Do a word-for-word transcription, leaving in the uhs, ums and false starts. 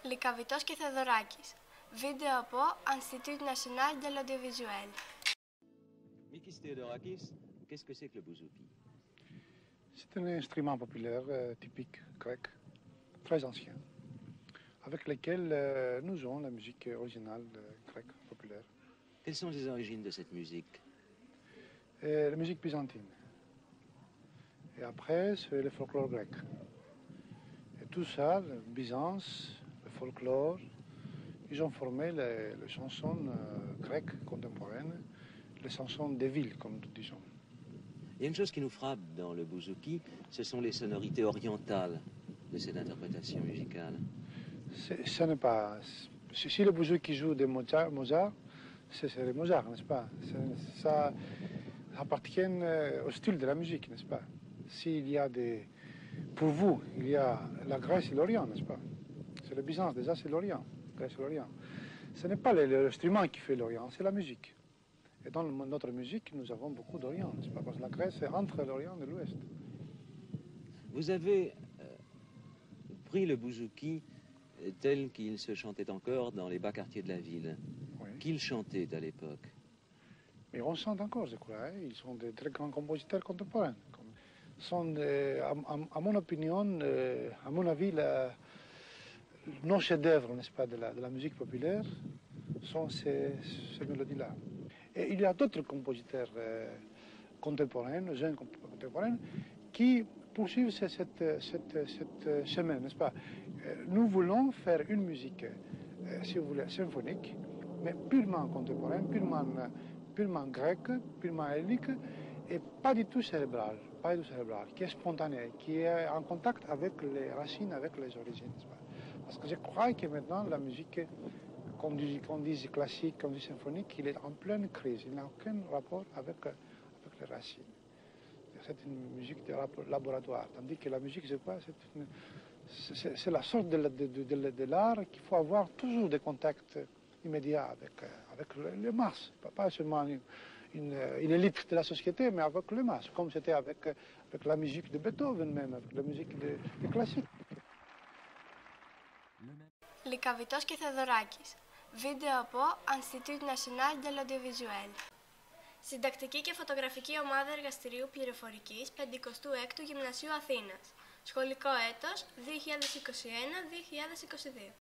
Λυκαβητός και Θεοδωράκης. Βίντεο από Institut National de l'Audiovisuel. Mikis Theodorakis, qu'est-ce que c'est que le bouzouki? C'est un instrument populaire euh, typique grec, très ancien, avec lequel euh, nous jouons la musique originale euh, grecque populaire. Quelles sont les origines de cette musique? Et la musique byzantine. Et après, c'est le folklore grec. Et tout ça, le Byzance, le folklore, ils ont formé les, les chansons euh, grecques contemporaines, les chansons des villes, comme nous disons. Il y a une chose qui nous frappe dans le bouzouki, ce sont les sonorités orientales de cette interprétation musicale. Ce n'est pas... Si, si le bouzouki joue des Mozart, Mozart c'est le Mozart, n'est-ce pas? Ça appartient au style de la musique, n'est-ce pas? S'il y a des... Pour vous, il y a la Grèce et l'Orient, n'est-ce pas? C'est le Byzance, déjà c'est l'Orient. Grèce et l'Orient. Ce n'est pas l'instrument qui fait l'Orient, c'est la musique. Et dans notre musique, nous avons beaucoup d'Orient, n'est-ce pas? Parce que la Grèce est entre l'Orient et l'Ouest. Vous avez euh, pris le bouzouki tel qu'il se chantait encore dans les bas quartiers de la ville. Oui. Qu'ils chantaient à l'époque. Mais on chante encore, je crois. Hein? Ils sont de très grands compositeurs contemporains. Sont, euh, à, à, à mon opinion, euh, à mon avis, la, nos chefs-d'œuvre, n'est-ce pas, de la, de la musique populaire sont ces, ces mélodies-là. Et il y a d'autres compositeurs euh, contemporains, jeunes contemporains, qui poursuivent cette, cette, cette, cette chemin, n'est-ce pas? Nous voulons faire une musique, euh, si vous voulez, symphonique, mais purement contemporaine, purement, purement grecque, purement hellénique, et pas du tout cérébrale, pas du tout cérébrale, qui est spontanée, qui est en contact avec les racines, avec les origines, n'est-ce pas? Parce que je crois que maintenant la musique, qu'on dise, qu'on dise classique, qu'on dise symphonique, il est en pleine crise, il n'a aucun rapport avec, avec les racines. C'est une musique de laboratoire, tandis que la musique, c'est quoi? C'est la sorte de, de, de, de, de l'art qu'il faut avoir toujours des contacts immédiats avec, avec les masses, pas seulement une, une, une élite de la société, mais avec les masses, comme c'était avec, avec la musique de Beethoven même, avec la musique de, de classique. Λυκαβητός και Θεοδωράκης. Βίντεο από Institut National de l'Audiovisuel. Συντακτική και φωτογραφική ομάδα εργαστηρίου πληροφορικής πενηκοστού έκτου Γυμνασίου Αθήνας. Σχολικό έτος δύο χιλιάδες είκοσι ένα δύο χιλιάδες είκοσι δύο.